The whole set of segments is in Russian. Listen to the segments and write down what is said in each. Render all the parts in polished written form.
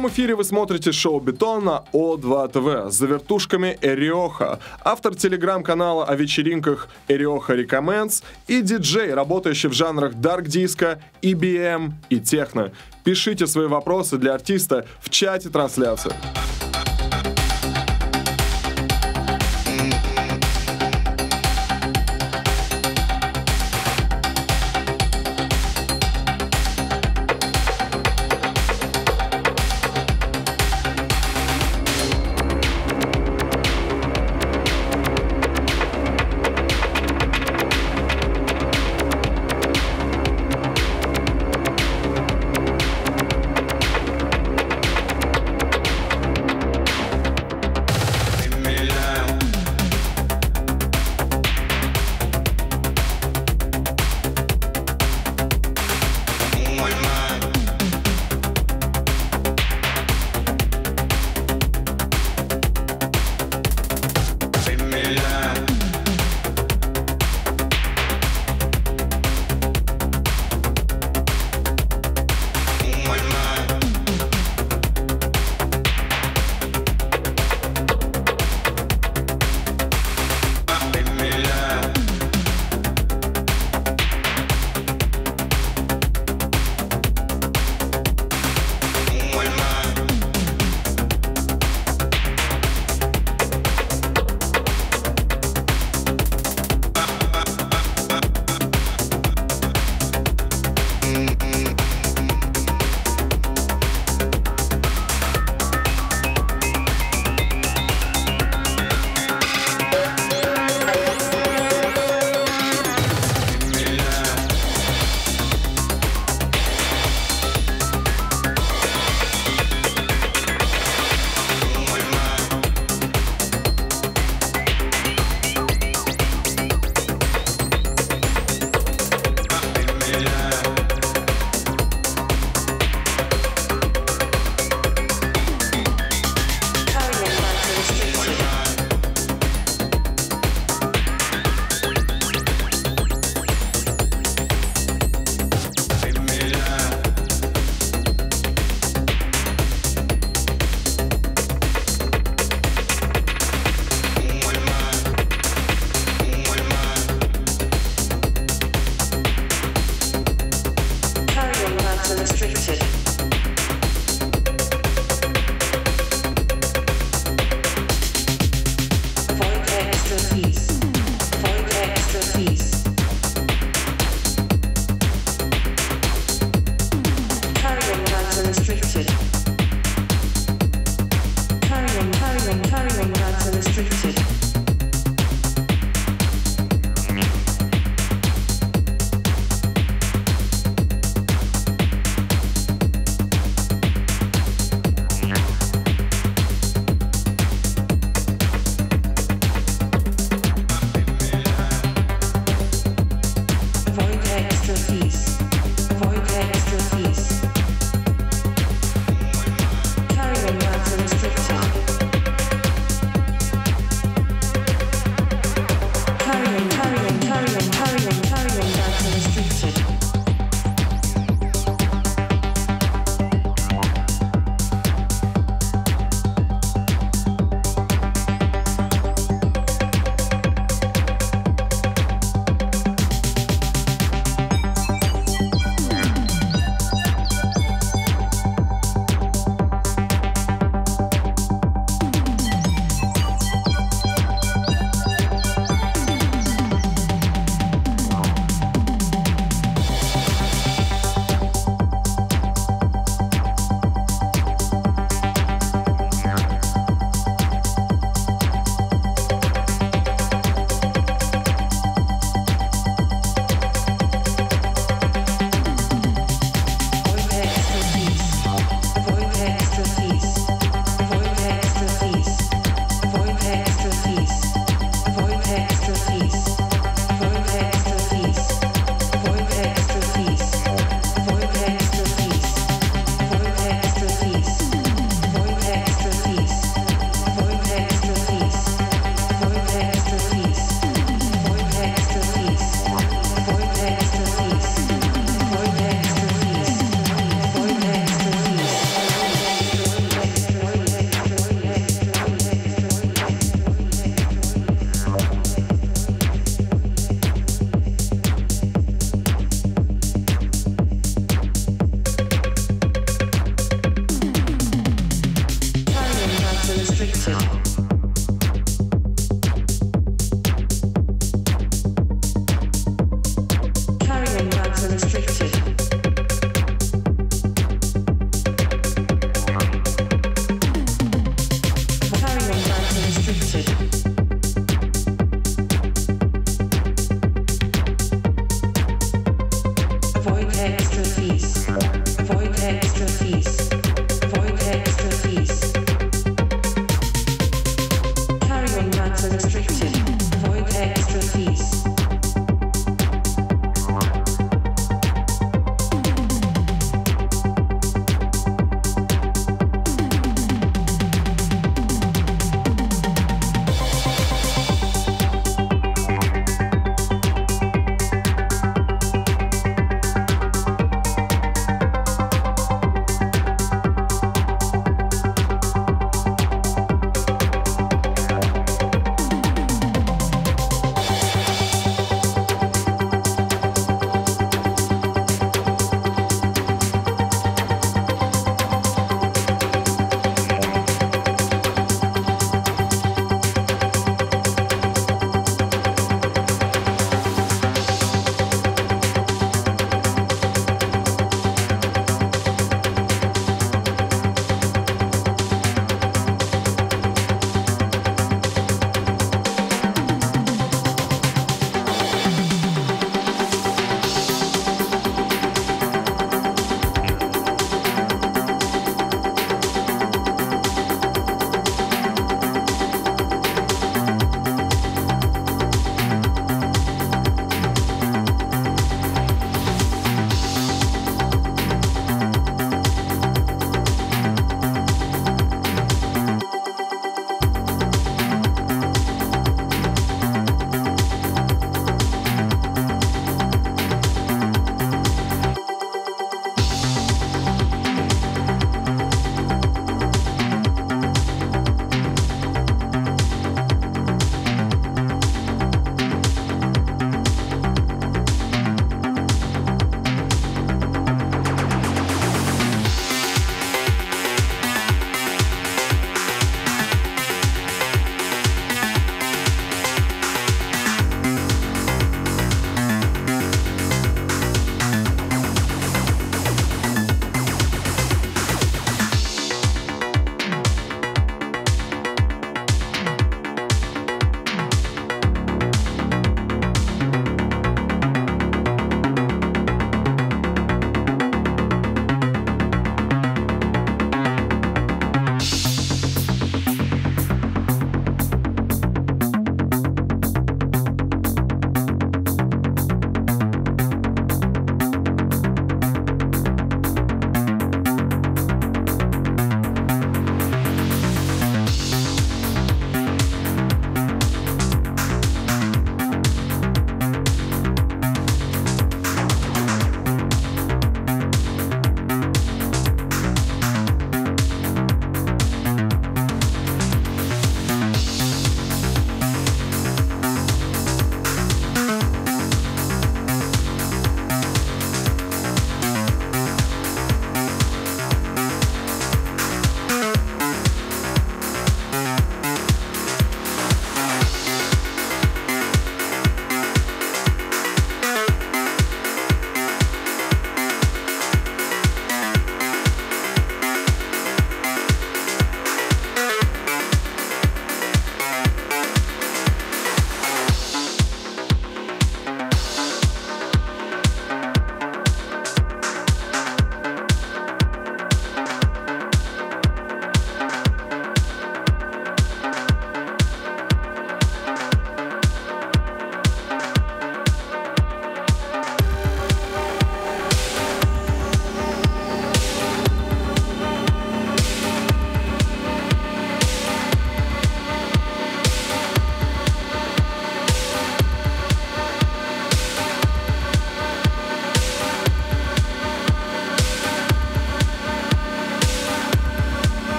прямом эфире вы смотрите шоу «Бетон» на О2 ТВ. За вертушками Эриоха, автор телеграм-канала о вечеринках Эриоха Recommends и диджей, работающий в жанрах дарк диско, EBM и техно. Пишите свои вопросы для артиста в чате трансляции.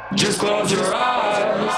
Just close your eyes.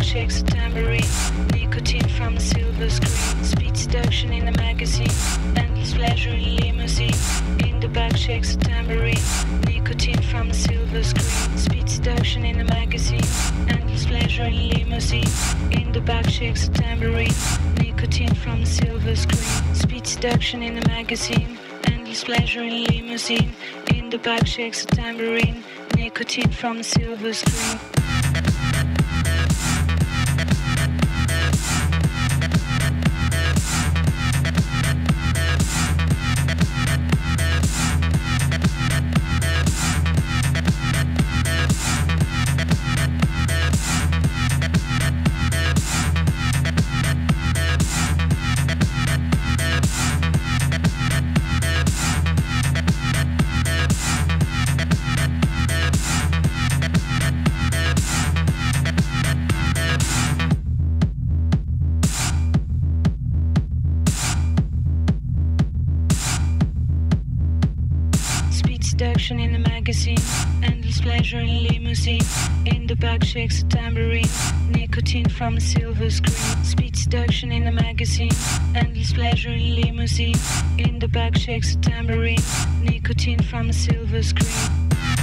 shakes a tambourine. Nicotine from a silver screen. Speed seduction in a magazine. Endless pleasure in limousine. In the back shakes a tambourine. Nicotine from a silver screen. Speed seduction in a magazine. Endless pleasure in limousine. In the back shakes a tambourine. Nicotine from a silver screen. Speed seduction in a magazine. Endless pleasure in limousine. In the back shakes a tambourine. Nicotine from a silver screen. Seduction in a magazine, endless pleasure in limousine. In the back shakes a tambourine, nicotine from a silver screen. Speed seduction in a magazine, endless pleasure in limousine. In the back shakes a tambourine, nicotine from a silver screen.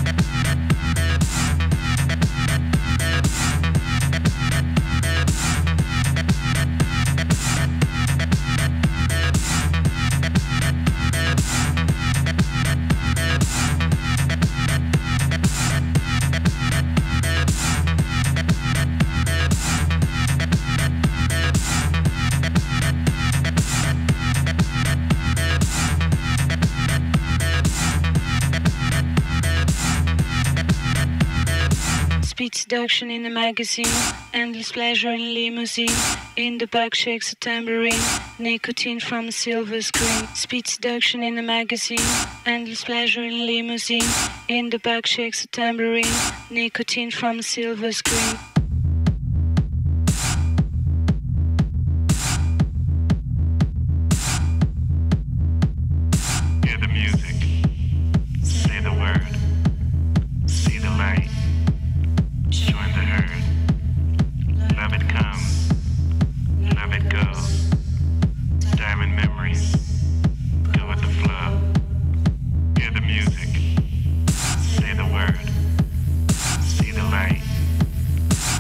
Speed seduction in a magazine, endless pleasure in limousine. In the back shakes a tambourine, nicotine from a silver screen. Speed seduction in a magazine, endless pleasure in limousine. In the back shakes a tambourine, nicotine from a silver screen. Hear the music, say the word, see the light. Join the herd. Love it comes, love it goes. Diamond memories, go with the flow. Hear the music, say the word, see the light.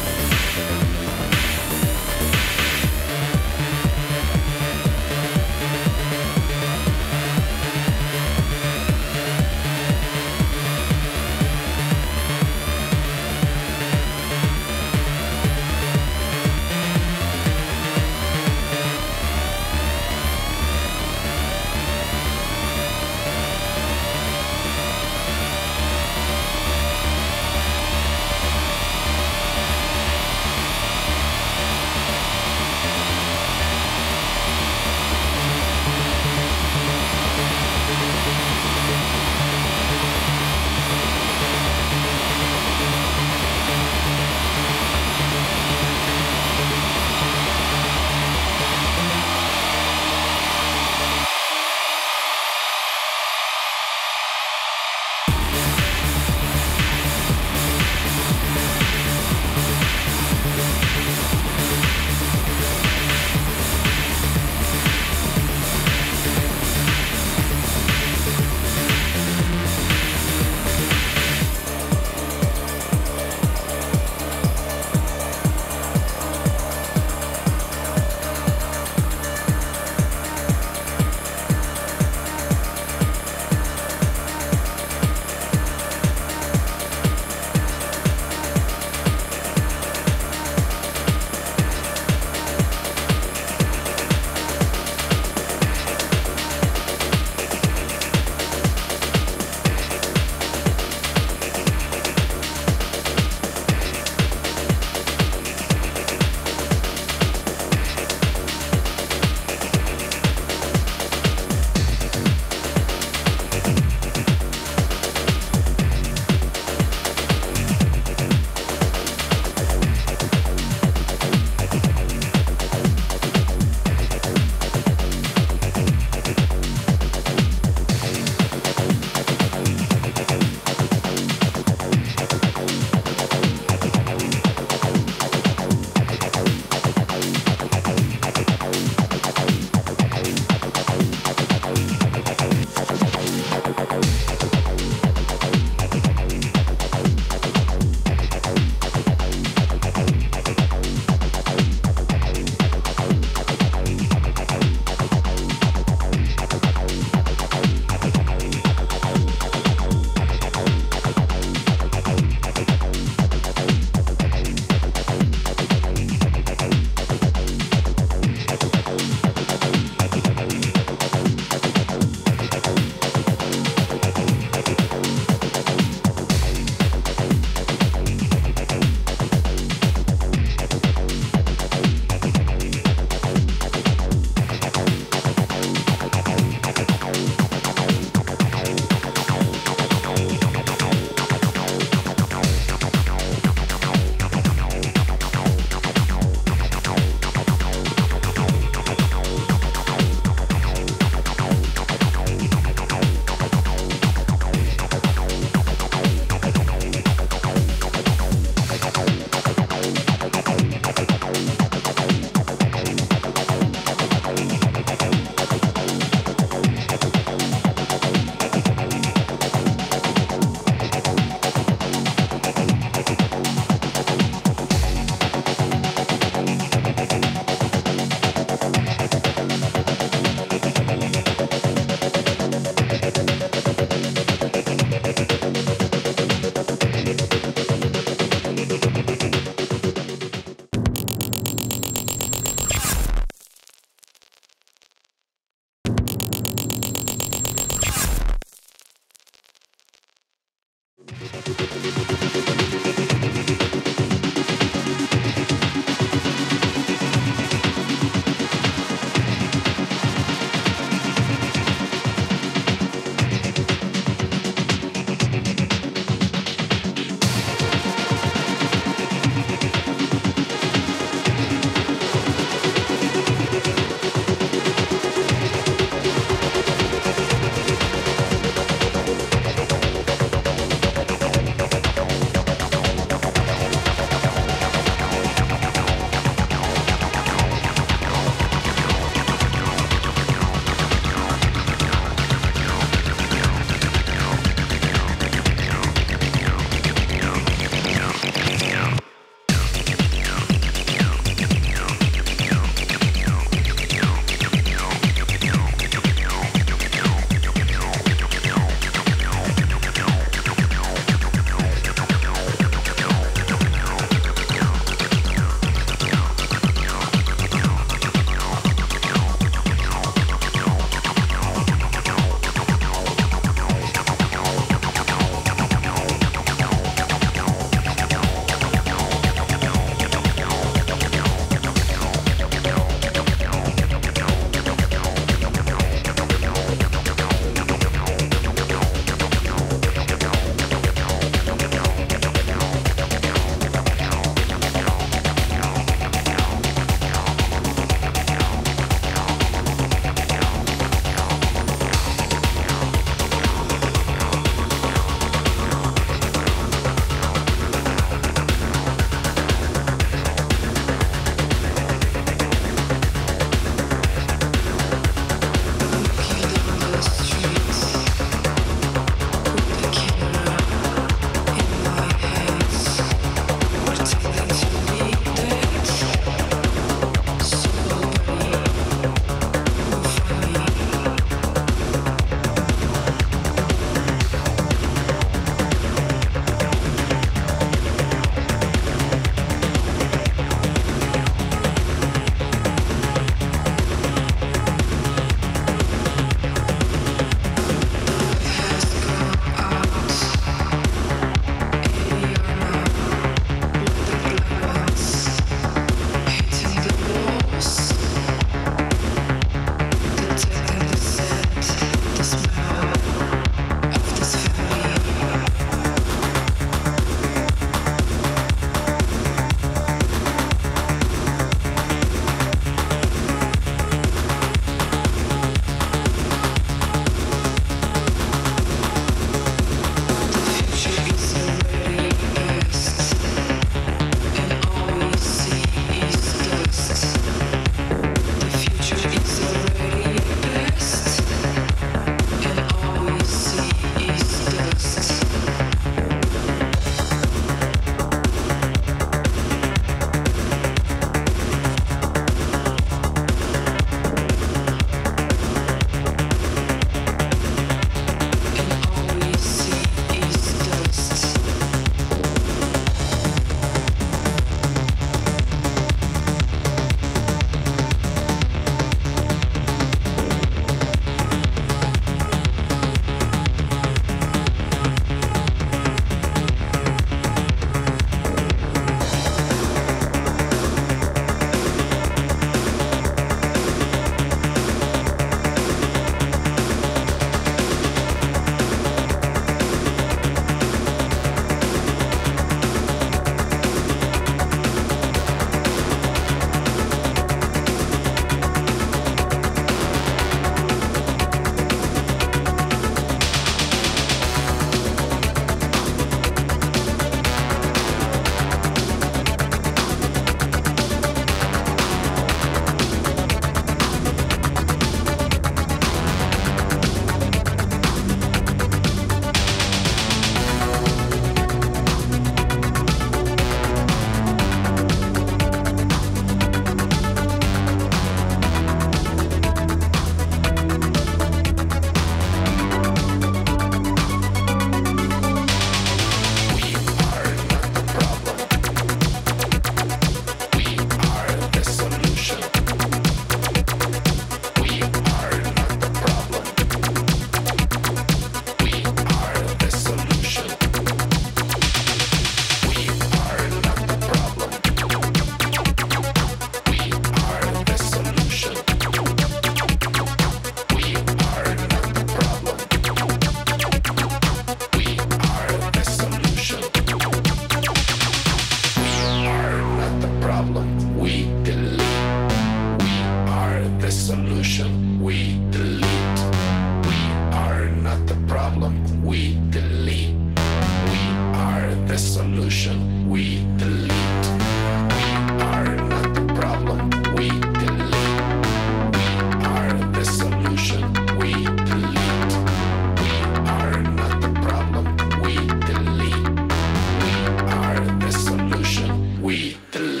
problem, we delete. We are the solution, we delete. We are not the problem, we delete. We are the solution, we delete. We are not the problem, we delete. We are the solution, we delete. We are not the problem, we delete. We are the solution, we delete.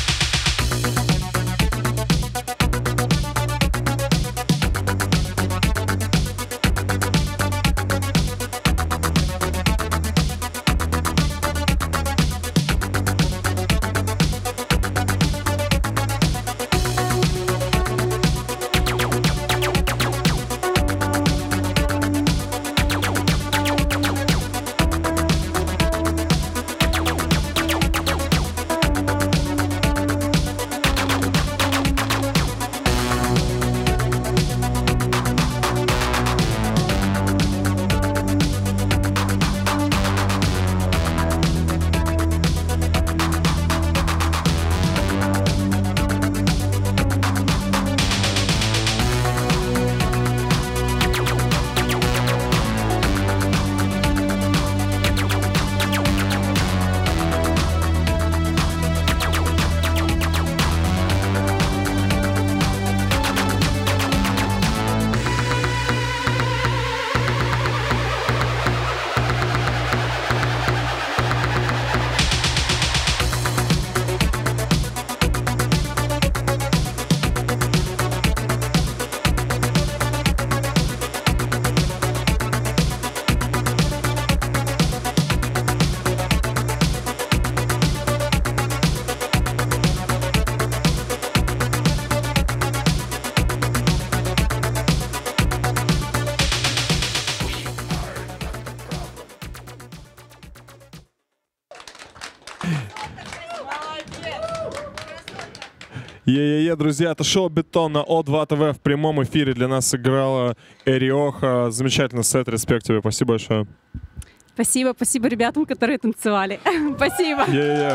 Е-е-е, друзья, это шоу «Бетон» на О2 ТВ в прямом эфире. Для нас сыграла Эриоха. Замечательный сет, респект тебе, спасибо большое. Спасибо, спасибо ребятам, которые танцевали. Спасибо.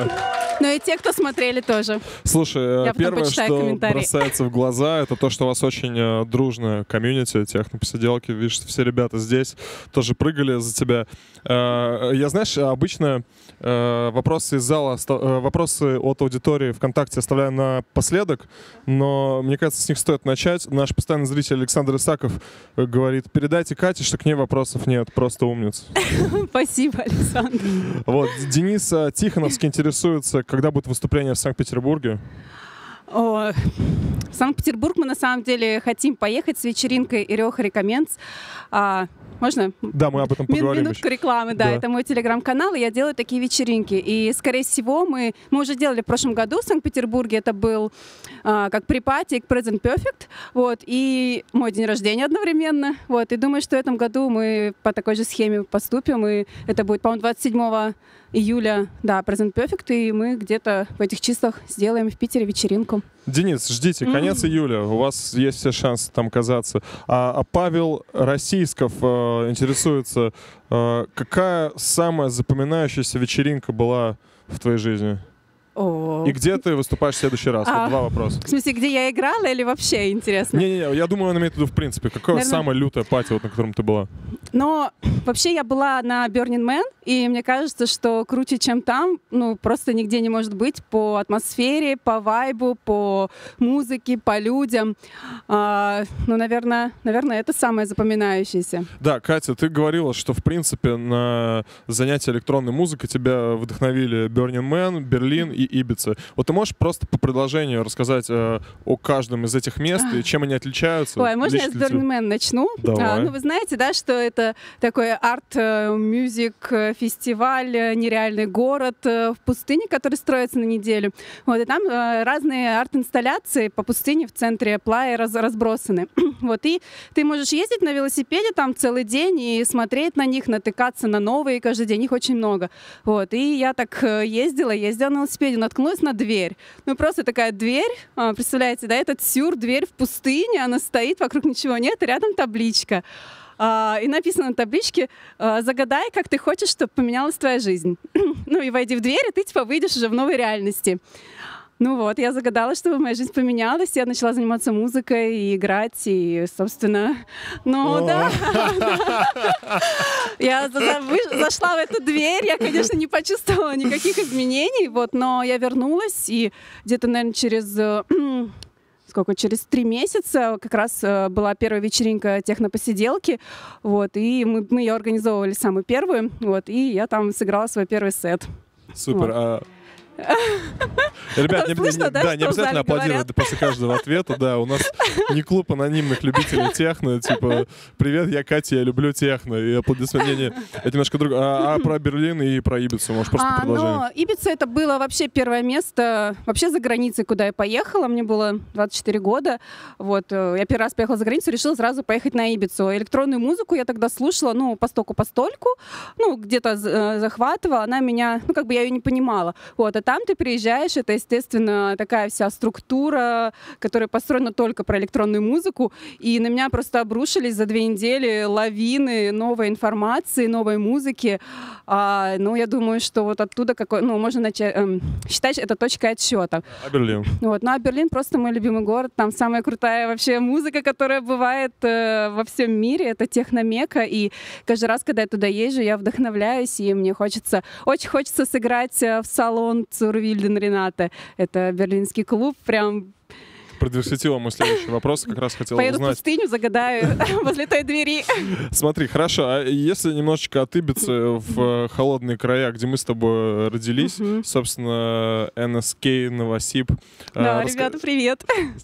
Ну и те, кто смотрели тоже. Слушай, первое, что бросается в глаза, это то, что у вас очень дружная комьюнити, технопосиделки. Видишь, все ребята здесь тоже прыгали за тебя. Я, знаешь, обычно вопросы из зала, вопросы от аудитории ВКонтакте оставляю напоследок, но мне кажется, с них стоит начать. Наш постоянный зритель Александр Исаков говорит: передайте Кате, что к ней вопросов нет, просто умница. Спасибо, Александр. Вот, Денис Тихоновский интересуется, когда будет выступление в Санкт-Петербурге. В Санкт-Петербург мы на самом деле хотим поехать с вечеринкой Эриоха Рекоменс. Можно? Да, мы об этом поговорим. Минутку рекламы, да. Это мой телеграм-канал, и я делаю такие вечеринки. И, скорее всего, мы уже делали в прошлом году в Санкт-Петербурге. Это был как припати к Present Perfect. Вот, и мой день рождения одновременно. Вот, и думаю, что в этом году мы по такой же схеме поступим. И это будет, по-моему, 27 июля, да, Present Perfect. И мы где-то в этих числах сделаем в Питере вечеринку. Денис, ждите, конец июля, у вас есть все шансы там оказаться. А Павел Российсков интересуется, какая самая запоминающаяся вечеринка была в твоей жизни? И где ты выступаешь в следующий раз? Вот два вопроса. В смысле, где я играла или вообще интересно? Не-не-не, я думаю, он имеет в виду в принципе. Какое самое лютое пати, вот, на котором ты была? Но вообще я была на Burning Man, и мне кажется, что круче, чем там, ну, просто нигде не может быть по атмосфере, по вайбу, по музыке, по людям. Ну, наверное, это самое запоминающееся. Да, Катя, ты говорила, что, в принципе, на занятия электронной музыкой тебя вдохновили Burning Man, Берлин и Ибица. Вот ты можешь просто по предложению рассказать о каждом из этих мест и чем они отличаются? Ой, можно я с Burning Man начну? Ну, вы знаете, да, что это такой арт-мюзик фестиваль, нереальный город в пустыне, который строится на неделю. Вот, и там разные арт-инсталляции по пустыне в центре Плаи разбросаны. Вот, и ты можешь ездить на велосипеде там целый день и смотреть на них, натыкаться на новые каждый день. Их очень много. Вот, и я так ездила на велосипеде, наткнулась на дверь. Ну, просто такая дверь, представляете, да, этот сюр, дверь в пустыне, она стоит, вокруг ничего нет, и рядом табличка. И написано на табличке: загадай, как ты хочешь, чтобы поменялась твоя жизнь. Ну и войди в дверь, и ты типа выйдешь уже в новой реальности. Ну вот, я загадала, чтобы моя жизнь поменялась, я начала заниматься музыкой и играть, и, собственно, ну да. Я зашла в эту дверь, я, конечно, не почувствовала никаких изменений, вот, но я вернулась, и где-то, наверное, через 3 месяца как раз была первая вечеринка технопосиделки, вот, и мы ее организовывали самую первую, вот, и я там сыграла свой первый сет. Супер. Вот. Ребят, не зале обязательно аплодировать после каждого ответа, да, у нас не клуб анонимных любителей техно, типа, привет, я Катя, я люблю техно, и аплодисменты, это немножко другое. А про Берлин и про Ибицу, можешь просто продолжение? Ну, Ибица это было вообще первое место, вообще за границей, куда я поехала, мне было 24 года, вот, я первый раз поехала за границу, решила сразу поехать на Ибицу. Электронную музыку я тогда слушала, ну, постольку, ну, где-то захватывала, она меня, ну, как бы я ее не понимала, вот, а там ты приезжаешь, это, естественно, такая вся структура, которая построена только про электронную музыку, и на меня просто обрушились за 2 недели лавины новой информации, новой музыки. Ну, я думаю, что вот оттуда можно начать считать, это точкой отсчета. А Берлин? Вот. Ну, а Берлин просто мой любимый город, там самая крутая вообще музыка, которая бывает во всем мире, это техномека, и каждый раз, когда я туда езжу, я вдохновляюсь, и мне очень хочется сыграть в салон Цурвильден Рената. Это берлинский клуб, прям... Продиверситила мой следующий вопрос, как раз хотел узнать. Поеду в пустыню, загадаю возле той двери. Смотри, хорошо, а если немножечко от Ибицы в холодные края, где мы с тобой родились, собственно, НСК, Новосиб. Да, ребята, привет.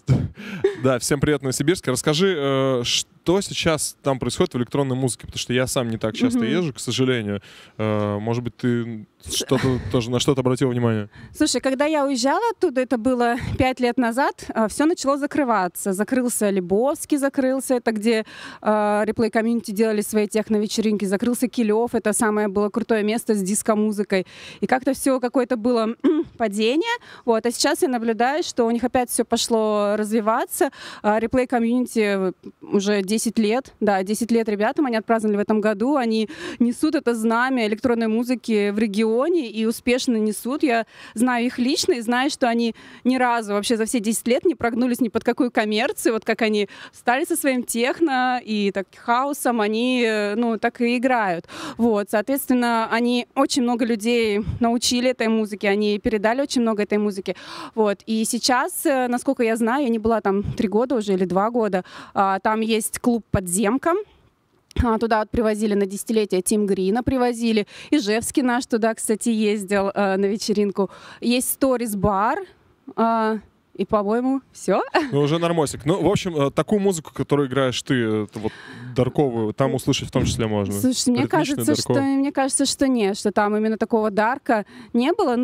Да, всем привет, Новосибирск. Расскажи, что сейчас там происходит в электронной музыке, потому что я сам не так часто езжу, к сожалению. Может быть, ты тоже на что-то обратил внимание? Слушай, когда я уезжала оттуда, это было 5 лет назад, все начало закрываться. Закрылся Лебовский, это где Replay Community делали свои техно-вечеринки. Закрылся Килев, это самое было крутое место с диско-музыкой. И как-то все какое-то было падение. Вот. А сейчас я наблюдаю, что у них опять все пошло развиваться. Replay Community уже 10 лет. Да, 10 лет ребятам они отпраздновали в этом году. Они несут это знамя электронной музыки в регионе и успешно несут. Я знаю их лично и знаю, что они ни разу вообще за все 10 лет не прогнулись ни под какую коммерцию. Вот как они встали со своим техно и так хаосом, они, ну, так и играют. Вот, соответственно, они очень много людей научили этой музыке, они передали очень много этой музыки. Вот, и сейчас, насколько я знаю, я не была там 3 года уже или 2 года, там есть клуб «Подземка». Туда вот привозили на десятилетие Тим Грина, привозили. Ижевский наш туда, кстати, ездил на вечеринку. Есть Stories бар. И, по-моему, все. Ну, уже нормосик. Ну, в общем, такую музыку, которую играешь ты, вот, дарковую, там услышать в том числе можно. Слушай, мне кажется, что нет, что там именно такого дарка не было.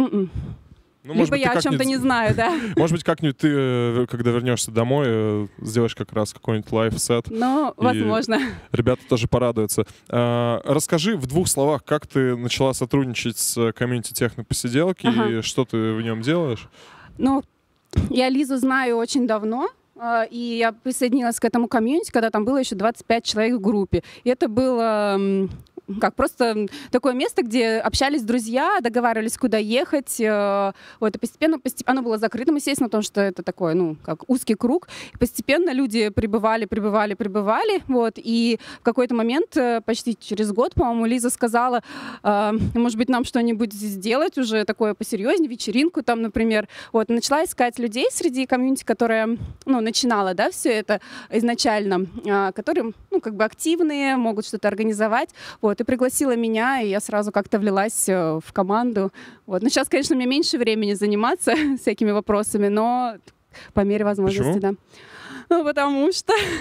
Ну, либо я о чем-то не знаю, да. Может быть, как-нибудь ты, когда вернешься домой, сделаешь как раз какой-нибудь лайв-сет. Ну, возможно. Ребята тоже порадуются. Расскажи в 2 словах, как ты начала сотрудничать с комьюнити техно-посиделки и что ты в нем делаешь? Ну, я Лизу знаю очень давно. И я присоединилась к этому комьюнити, когда там было еще 25 человек в группе. И это было просто такое место, где общались друзья, договаривались, куда ехать. Вот, и постепенно оно было закрытым, естественно, потому что это такой, как узкий круг. И постепенно люди прибывали. Вот, и в какой-то момент, почти через год, по-моему, Лиза сказала, может быть, нам что-нибудь сделать уже такое посерьезнее, вечеринку там, например. Вот, начала искать людей среди комьюнити, которая, начинала, да, все это изначально, которые, как бы активные, могут что-то организовать. Вот, и пригласила меня, и я сразу как-то влилась в команду. Вот. Но сейчас, конечно, у меня меньше времени заниматься всякими вопросами, но по мере возможности, да. Ну, потому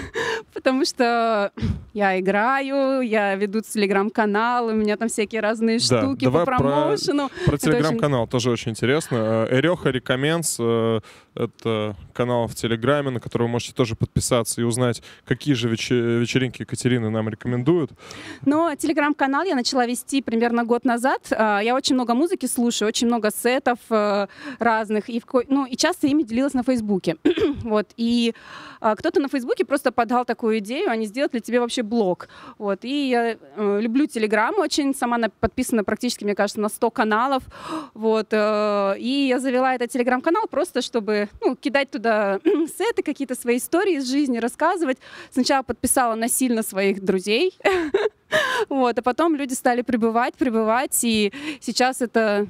что я играю, я веду телеграм-канал, у меня там всякие разные штуки по промоушену. Про телеграм-канал тоже очень интересно. Эреха Recommends — это канал в Телеграме, на который вы можете тоже подписаться и узнать, какие же вечеринки Екатерина нам рекомендует. Но телеграм-канал я начала вести примерно год назад. Я очень много музыки слушаю, очень много сетов разных, и часто ими делилась на Фейсбуке. Вот, и кто-то на Фейсбуке просто подал такую идею, они сделают для тебя вообще блог. Вот. И я люблю Телеграм очень, сама подписана практически, мне кажется, на 100 каналов. Вот. И я завела этот Телеграм-канал просто, чтобы кидать туда сеты, какие-то свои истории из жизни, рассказывать. Сначала подписала насильно своих друзей, вот, а потом люди стали прибывать, и сейчас это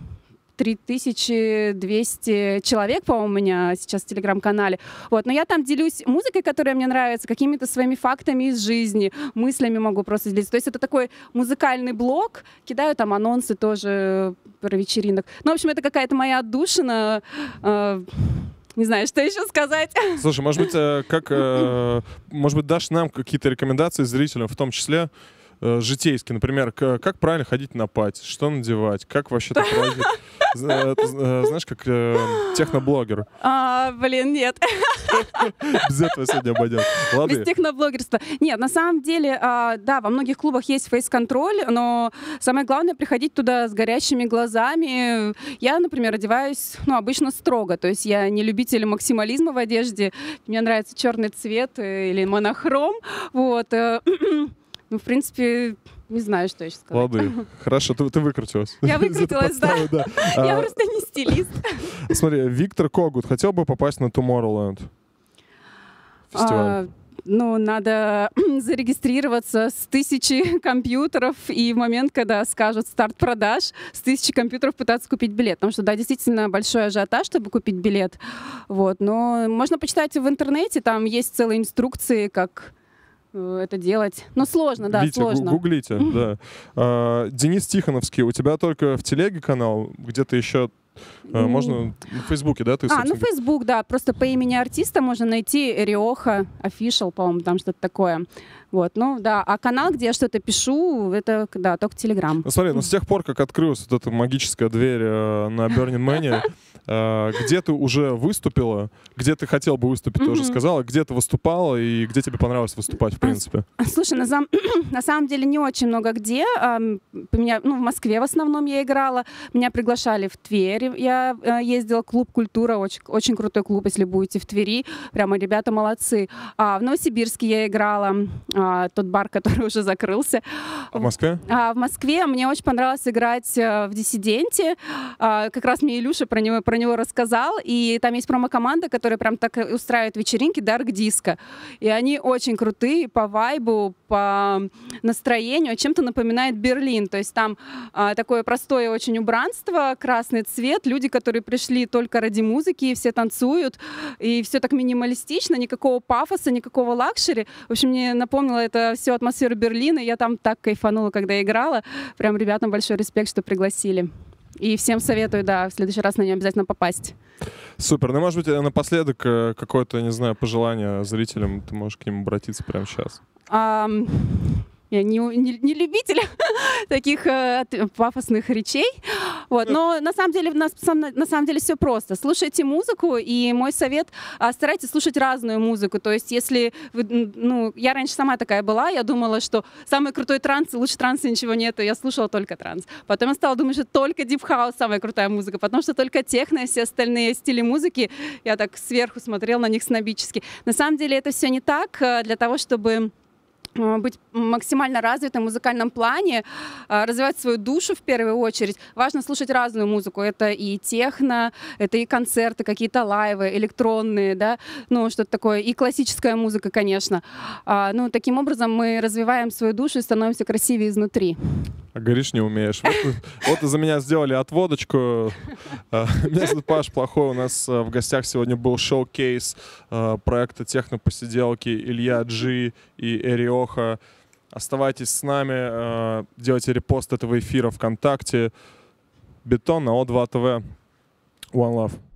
3200 человек, по-моему, у меня сейчас в Телеграм-канале. Вот. Но я там делюсь музыкой, которая мне нравится, какими-то своими фактами из жизни, мыслями могу просто делиться. То есть это такой музыкальный блог, кидаю там анонсы тоже про вечеринок. Ну, в общем, это какая-то моя отдушина. Не знаю, что еще сказать. Слушай, может быть, может быть, дашь нам какие-то рекомендации зрителям, в том числе житейские, например, как правильно ходить на пати, что надевать, как вообще так ходить? Знаешь, как техноблогер. Блин, нет. Без этого сегодня обойдем. Ладно. Без техноблогерства. Нет, на самом деле, да, во многих клубах есть фейс-контроль, но самое главное приходить туда с горящими глазами. Я, например, одеваюсь, обычно строго, то есть я не любитель максимализма в одежде. Мне нравится черный цвет или монохром. Вот. Ну, в принципе, не знаю, что еще сказать. Ладно, хорошо, ты выкрутилась. Я выкрутилась, да. Я просто не стилист. Смотри, Виктор Когут хотел бы попасть на Tomorrowland фестиваль. Надо зарегистрироваться с 1000 компьютеров, и в момент, когда скажут старт продаж, с 1000 компьютеров пытаться купить билет. Потому что, да, действительно большой ажиотаж, чтобы купить билет. Вот. Но можно почитать в интернете, там есть целые инструкции, как это делать. Но сложно, да, Витя, сложно. Гуглите, да. Денис Тихоновский, у тебя только в телеге канал, где-то еще можно на Фейсбуке, да? Ты, на Фейсбук, да. Просто по имени артиста можно найти Rioja Official, по-моему, там что-то такое. Вот, да. А канал, где я что-то пишу, это, да, только Телеграм. Смотри, с тех пор, как открылась вот эта магическая дверь на Burning Man, где ты уже выступила, где ты хотела бы выступить, ты уже сказала, где ты выступала и где тебе понравилось выступать, в принципе? Слушай, на самом деле не очень много где. В Москве в основном я играла. Меня приглашали в Тверь. Я ездила в клуб «Культура», очень, очень крутой клуб, если будете в Твери. Прямо ребята молодцы. В Новосибирске я играла, тот бар, который уже закрылся. А в Москве? В Москве мне очень понравилось играть в «Диссиденте». Как раз мне Илюша про него рассказал. И там есть промо-команда, которая прям так устраивает вечеринки Dark Disco. И они очень крутые по вайбу, по настроению. Чем-то напоминает Берлин. То есть там такое простое очень убранство, красный цвет, люди, которые пришли только ради музыки, все танцуют. И все так минималистично, никакого пафоса, никакого лакшери. В общем, мне напомнило это всю атмосферу Берлина. Я там так кайфанула, когда играла. Прям ребятам большой респект, что пригласили. И всем советую, да, в следующий раз на нее обязательно попасть. Супер. Ну, может быть, напоследок какое-то, не знаю, пожелание зрителям, ты можешь к ним обратиться прямо сейчас. Я не любитель таких пафосных речей. Вот. Но на самом деле все просто. Слушайте музыку, и мой совет — старайтесь слушать разную музыку. То есть если я раньше сама такая была, я думала, что самый крутой транс, лучше транса ничего нету, я слушала только транс. Потом я стала думать, что только дип-хаус самая крутая музыка, потому что только техно и все остальные стили музыки, я так сверху смотрела на них снобически. На самом деле это все не так. Для того, чтобы быть максимально развитым в музыкальном плане, развивать свою душу в первую очередь. Важно слушать разную музыку. Это и техно, это и концерты, какие-то лайвы, электронные, да, что-то такое. И классическая музыка, конечно. Таким образом мы развиваем свою душу и становимся красивее изнутри. А говоришь, не умеешь. Вот за меня сделали отводочку. Меня зовут Паш Плохой. У нас в гостях сегодня был шоу-кейс проекта «Техно-посиделки» Илья G и Rioja. Оставайтесь с нами, делайте репост этого эфира ВКонтакте. Бетон на О2 ТВ. One Love.